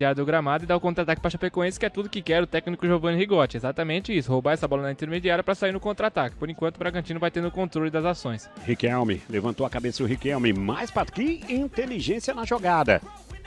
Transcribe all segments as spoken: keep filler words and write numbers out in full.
do gramado e dar o contra-ataque para Chapecoense, que é tudo que quer o técnico Giovanni Rigotti. Exatamente isso, roubar essa bola na intermediária para sair no contra-ataque. Por enquanto, o Bragantino vai tendo o controle das ações. Riquelme, levantou a cabeça o Riquelme, mais para que inteligência na jogada.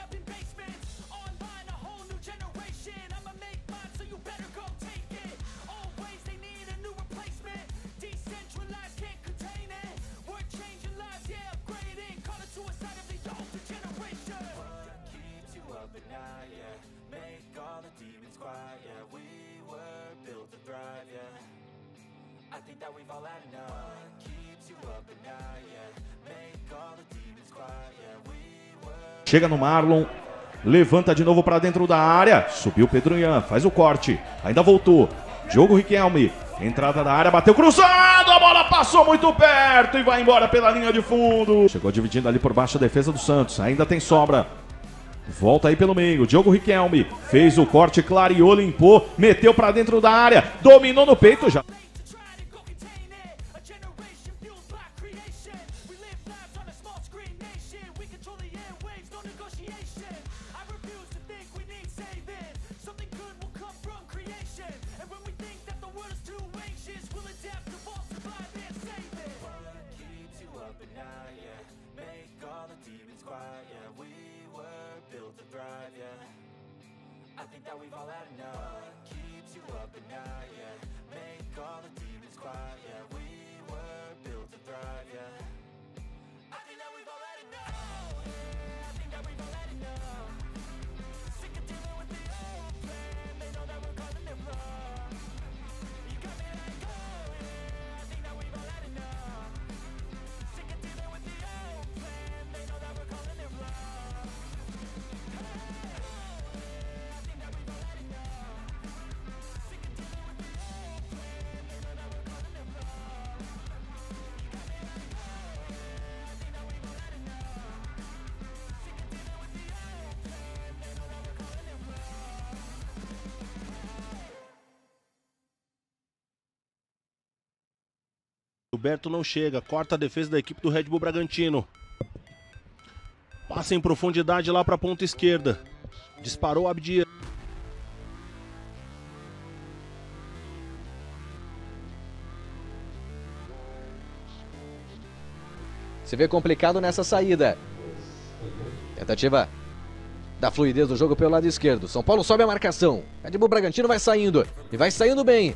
Chega no Marlon, levanta de novo para dentro da área, subiu Pedro Ian, faz o corte, ainda voltou, Diogo Riquelme, entrada da área, bateu cruzado, a bola passou muito perto e vai embora pela linha de fundo. Chegou dividindo ali por baixo a defesa do Santos, ainda tem sobra, volta aí pelo meio, Diogo Riquelme, fez o corte, clareou, limpou, meteu para dentro da área, dominou no peito já. Roberto não chega, corta a defesa da equipe do Red Bull Bragantino. Passa em profundidade lá para a ponta esquerda. Disparou Abdias. Se vê complicado nessa saída. Tentativa da fluidez do jogo pelo lado esquerdo. São Paulo sobe a marcação. Red Bull Bragantino vai saindo. E vai saindo bem.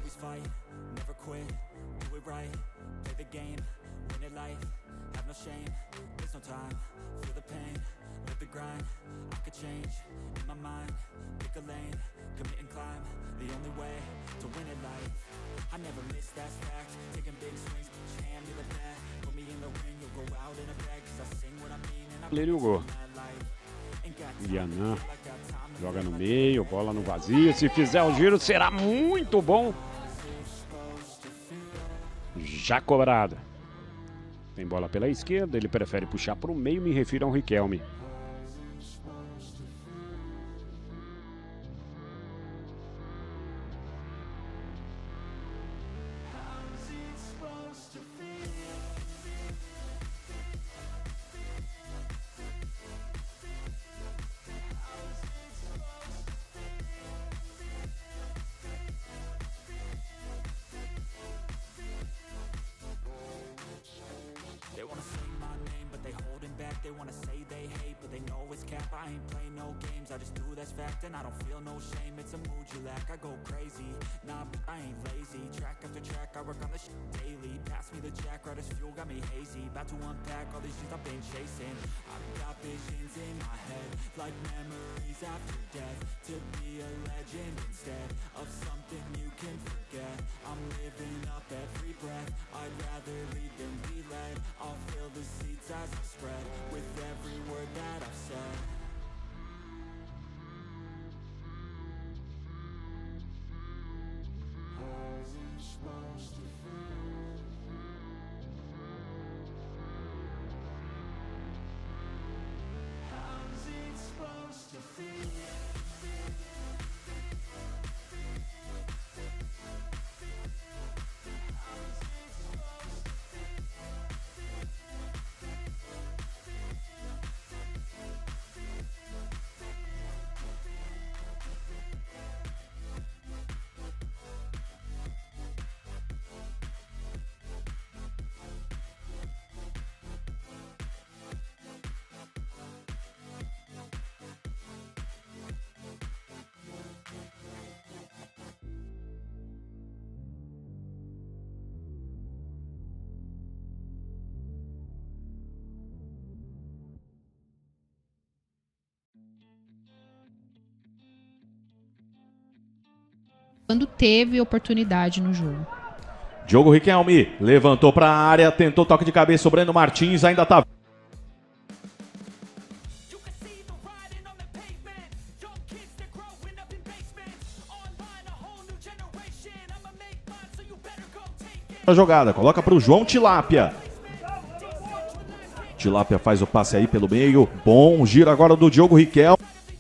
Ele o gol. Yanã joga no meio, bola no vazio. Se fizer o giro, será muito bom. Já cobrado. Tem bola pela esquerda, ele prefere puxar para o meio, me refiro ao Riquelme. They wanna say my name, but they holding back. They wanna say they hate, but they know it's cap. I ain't play no games, I just do that's fact. And I don't feel no shame, it's a mood you lack. I go crazy, nah, but I ain't lazy. Track after track, I work on the shit daily. Pass me the jack, right as fuel, got me hazy. About to unpack all these things I've been chasing. I've got visions in my head, like memories after death. To be a legend instead of something you can forget. I'm living up every breath, I'd rather lead than be led. I'll fill the seats as I spread, with every word that I've said. How's it supposed to feel? How's it supposed to feel? quando teve oportunidade no jogo. Diogo Riquelme levantou para a área, tentou toque de cabeça, o Breno Martins ainda tá. A jogada, coloca para o João Tilápia. Tilápia faz o passe aí pelo meio. Bom giro agora do Diogo Riquelme.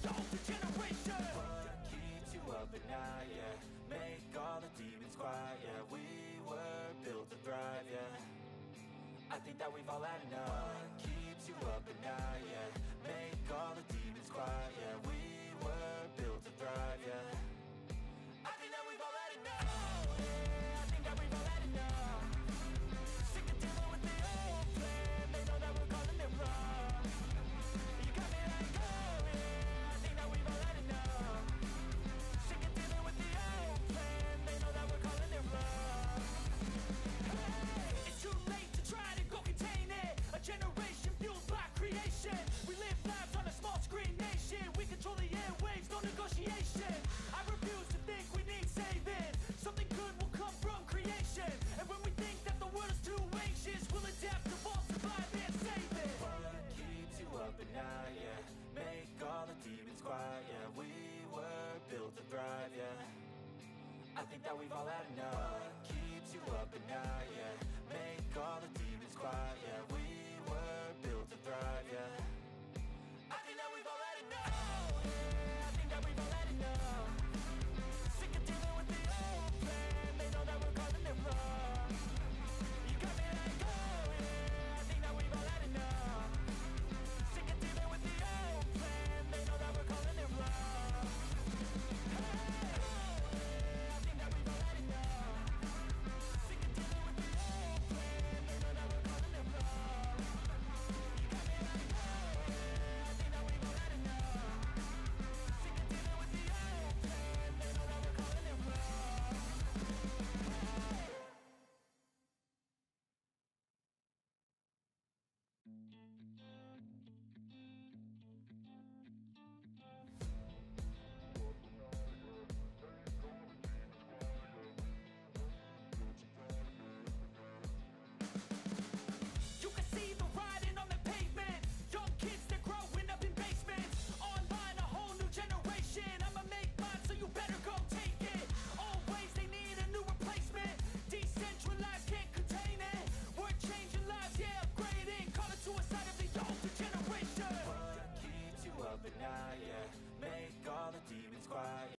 I think that we've all had enough. Keeps you up at night, yeah. Make all the demons quiet, yeah. We